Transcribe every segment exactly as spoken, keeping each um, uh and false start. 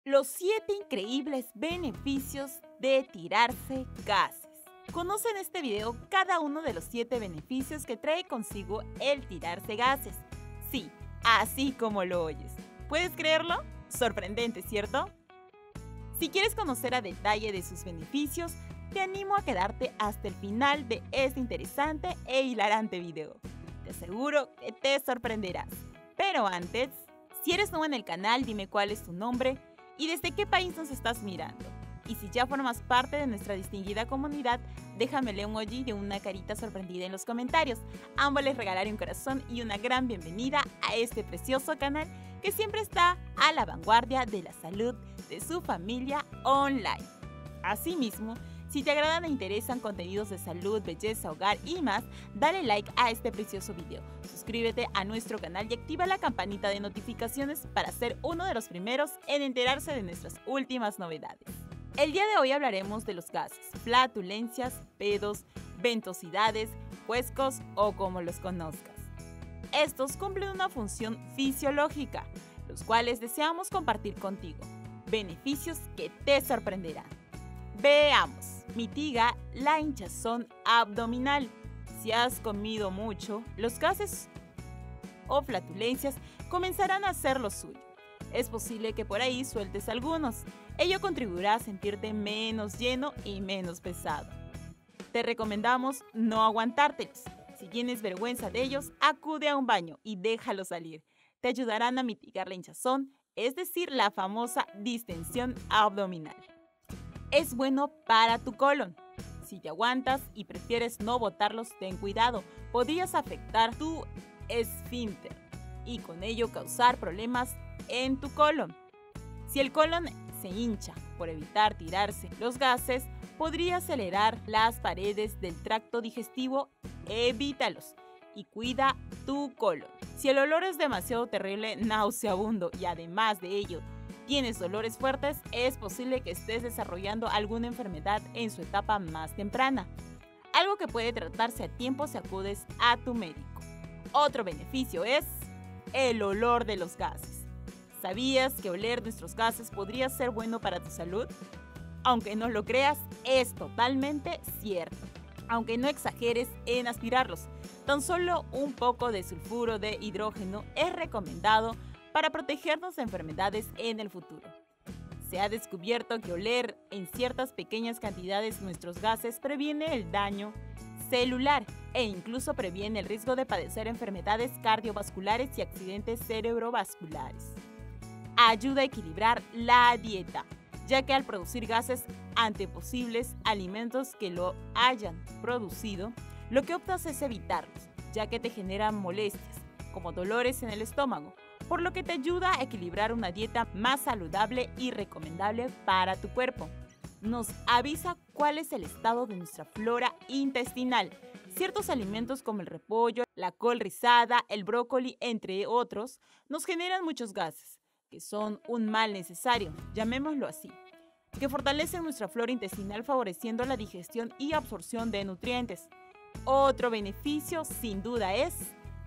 Los siete increíbles beneficios de tirarse gases. Conoce en este video cada uno de los siete beneficios que trae consigo el tirarse gases. Sí, así como lo oyes. ¿Puedes creerlo? Sorprendente, ¿cierto? Si quieres conocer a detalle de sus beneficios, te animo a quedarte hasta el final de este interesante e hilarante video. Te aseguro que te sorprenderás. Pero antes, si eres nuevo en el canal, dime cuál es tu nombre y desde qué país nos estás mirando. Y si ya formas parte de nuestra distinguida comunidad, déjamele un emoji de una carita sorprendida en los comentarios. Ambos les regalaré un corazón y una gran bienvenida a este precioso canal que siempre está a la vanguardia de la salud de su familia online. Asimismo, si te agradan e interesan contenidos de salud, belleza, hogar y más, dale like a este precioso video, suscríbete a nuestro canal y activa la campanita de notificaciones para ser uno de los primeros en enterarse de nuestras últimas novedades. El día de hoy hablaremos de los gases, flatulencias, pedos, ventosidades, cuescos o como los conozcas. Estos cumplen una función fisiológica, los cuales deseamos compartir contigo. Beneficios que te sorprenderán. Veamos. Mitiga la hinchazón abdominal. Si has comido mucho, los gases o flatulencias comenzarán a hacer lo suyo. Es posible que por ahí sueltes algunos. Ello contribuirá a sentirte menos lleno y menos pesado. Te recomendamos no aguantártelos. Si tienes vergüenza de ellos, acude a un baño y déjalo salir. Te ayudarán a mitigar la hinchazón, es decir, la famosa distensión abdominal. Es bueno para tu colon. Si te aguantas y prefieres no botarlos, ten cuidado. Podrías afectar tu esfínter y con ello causar problemas en tu colon. Si el colon se hincha por evitar tirarse los gases, podría acelerar las paredes del tracto digestivo. Evítalos y cuida tu colon. Si el olor es demasiado terrible, nauseabundo y además de ello tienes dolores fuertes, es posible que estés desarrollando alguna enfermedad en su etapa más temprana. Algo que puede tratarse a tiempo si acudes a tu médico. Otro beneficio es el olor de los gases. ¿Sabías que oler nuestros gases podría ser bueno para tu salud? Aunque no lo creas, es totalmente cierto. Aunque no exageres en aspirarlos, tan solo un poco de sulfuro de hidrógeno es recomendado para protegernos de enfermedades en el futuro. Se ha descubierto que oler en ciertas pequeñas cantidades nuestros gases previene el daño celular e incluso previene el riesgo de padecer enfermedades cardiovasculares y accidentes cerebrovasculares. Ayuda a equilibrar la dieta, ya que al producir gases ante posibles alimentos que lo hayan producido, lo que optas es evitarlos, ya que te generan molestias, como dolores en el estómago, por lo que te ayuda a equilibrar una dieta más saludable y recomendable para tu cuerpo. Nos avisa cuál es el estado de nuestra flora intestinal. Ciertos alimentos como el repollo, la col rizada, el brócoli, entre otros, nos generan muchos gases, que son un mal necesario, llamémoslo así, que fortalecen nuestra flora intestinal favoreciendo la digestión y absorción de nutrientes. Otro beneficio, sin duda, es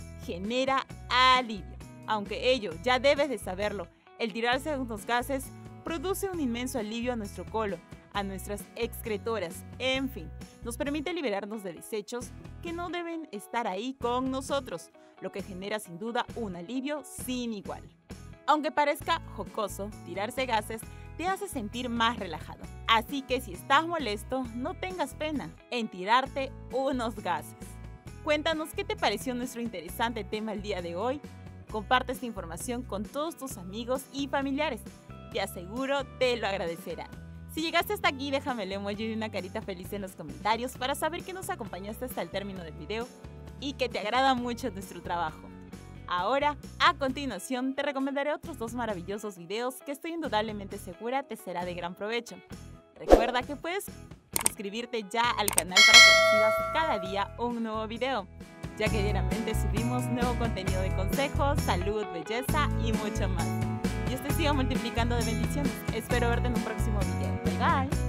genera alivio. Aunque ello ya debes de saberlo, el tirarse de unos gases produce un inmenso alivio a nuestro colon, a nuestras excretoras, en fin, nos permite liberarnos de desechos que no deben estar ahí con nosotros, lo que genera sin duda un alivio sin igual. Aunque parezca jocoso, tirarse gases te hace sentir más relajado. Así que si estás molesto, no tengas pena en tirarte unos gases. Cuéntanos qué te pareció nuestro interesante tema el día de hoy. Comparte esta información con todos tus amigos y familiares. Te aseguro te lo agradecerán. Si llegaste hasta aquí, déjame el emoji de una carita feliz en los comentarios para saber que nos acompañaste hasta el término del video y que te agrada mucho nuestro trabajo. Ahora, a continuación, te recomendaré otros dos maravillosos videos que estoy indudablemente segura te será de gran provecho. Recuerda que puedes suscribirte ya al canal para que recibas cada día un nuevo video, ya que diariamente subimos nuevo contenido de consejos, salud, belleza y mucho más. Dios te siga multiplicando de bendiciones. Espero verte en un próximo video. Bye bye.